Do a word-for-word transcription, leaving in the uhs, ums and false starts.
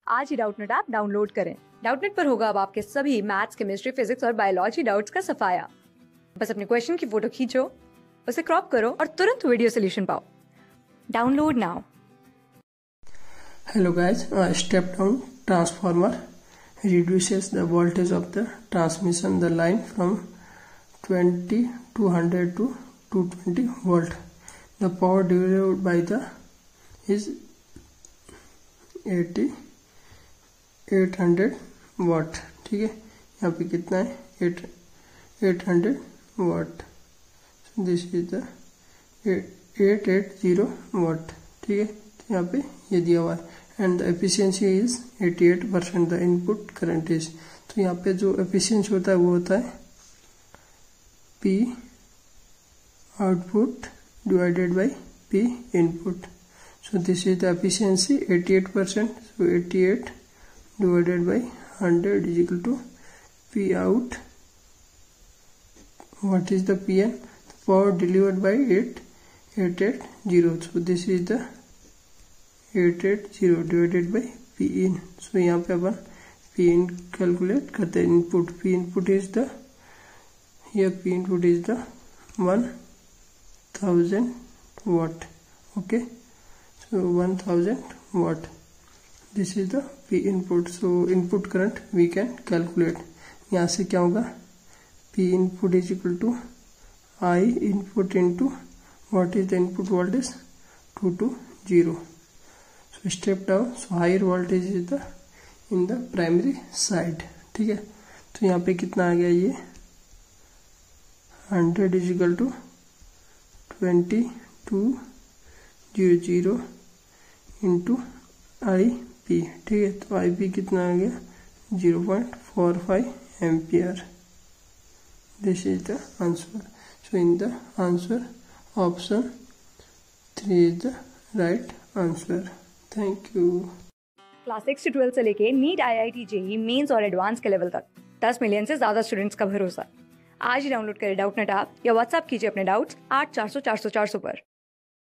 आज ही Doubtnut app download करें। डाउटनेट पर होगा अब आपके सभी मैथ्स, केमिस्ट्री, फिजिक्स और बायोलॉजी डाउट्स का सफाया। बस अपने क्वेश्चन की फोटो खींचो, उसे क्रॉप करो और तुरंत वीडियो सोल्यूशन पाओ। Download now. Hello guys, uh, step down transformer reduces the voltage of the transmission the line from twenty to one hundred to two hundred twenty volt. The power delivered by the is eighty eight hundred watt. ठीक है, यहाँ पे कितना है eight eight hundred watt. So this is the eight eighty watt. ठीक है, तो यहाँ पे ये दिया हुआ है and the efficiency is eighty-eight percent. the input current is, तो यहाँ पे जो efficiency होता है वो होता है P output divided by P input. So this is the efficiency eighty-eight percent. So eighty-eight divided by one hundred is equal to P out. What is the P N? The power delivered by it eight eighty. So this is the eight eighty divided by P in. So यहाँ पे अपन P in calculate करते हैं. Input P input is the, here P input is the one thousand watt. Okay, so one thousand watt. This is the P input. So input current we can calculate. यहाँ से क्या होगा, P input is equal to I input into what is the input voltage, two to zero. So step down. So higher voltage is the in the primary side. ठीक है, तो यहाँ पे कितना आ गया, ये hundred is equal to twenty two zero zero into I P. ठीक है, तो I P कितना आ गया, zero point four five ampere. This is the answer. So in the answer option three is the right answer. Thank you. Class six से twelfth से लेके NEET, I I T, JEE mains और advance के level तक दस million से ज्यादा students का भरोसा। आज ही डाउनलोड करें डाउटनेट ऐप या व्हाट्सएप कीजिए अपने डाउट्स आठ चार सौ चार सौ चार सौ पर।